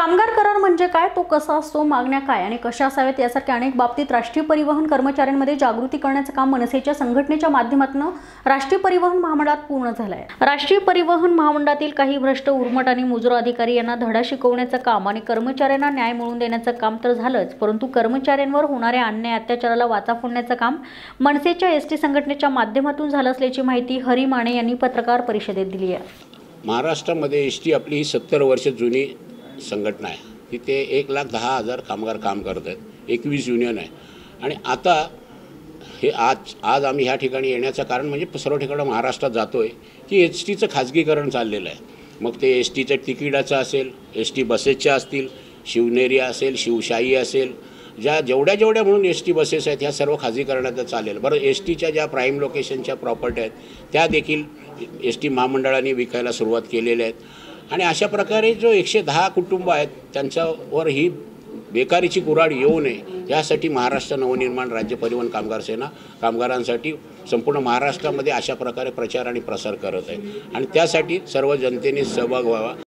कामगार करार म्हणजे काय, तो कसा असतो, मागण्या काय आणि कशा असाव्यात यासारख्या अनेक बाबतीत राष्ट्रीय परिवहन कर्मचाऱ्यांमध्ये जागृती करण्याचं काम मनसेच्या संघटनेच्या माध्यमातून राष्ट्रीय परिवहन महामंडळात पूर्ण झालं आहे। राष्ट्रीय परिवहन महामंडळातील काही भ्रष्ट उर्मट आणि मुजरा अधिकारी यांना धडा शिकवण्याचं काम आणि कर्मचाऱ्यांना न्याय मिळवून देण्याचं काम तर झालंच, परंतु कर्मचाऱ्यांवर होणाऱ्या अन्याय अत्याचाराला वाचा फोडण्याचं काम मनसेच्या एसटी संघटनेच्या माध्यमातून झालं असल्याची माहिती हरी माने यांनी पत्रकार परिषदेत दिली आहे। महाराष्ट्रामध्ये एसटी आपली 70 वर्ष जुनी संघटना आहे। तिथे 1,10,000 कामगार काम करत आहेत, 21 युनियन आहे। आणि आता हे आज आम्ही ह्या ठिकाणी येण्याचं कारण म्हणजे सर्व ठिकाणी महाराष्ट्रात जातो आहे की एस टीचं खाजगीकरण चाललेलं आहे। मग ते एस टीचं तिकिटाचं असेल, एस टी बसेसच्या असतील, शिवनेरी असेल, शिवशाही असेल, जेवढ्या म्हणून एस टी बसेस आहेत ह्या सर्व खाजगीकरणाचं चालेल। बरं, एस टीच्या ज्या प्राईम लोकेशनच्या प्रॉपर्टी आहेत त्या देखील एस टी महामंडळाने विकायला सुरुवात केलेल्या आहेत। आणि अशा प्रकारे जो 110 कुटुंब आहेत त्यांच्यावर ही बेकारीची कुऱ्हाड येऊ नये यासाठी महाराष्ट्र नवनिर्माण राज्य परिवहन कामगार सेना कामगारांसाठी संपूर्ण महाराष्ट्रामध्ये अशा प्रकारे प्रचार आणि प्रसार करत आहे आणि त्यासाठी सर्व जनतेने सहभाग व्हावा।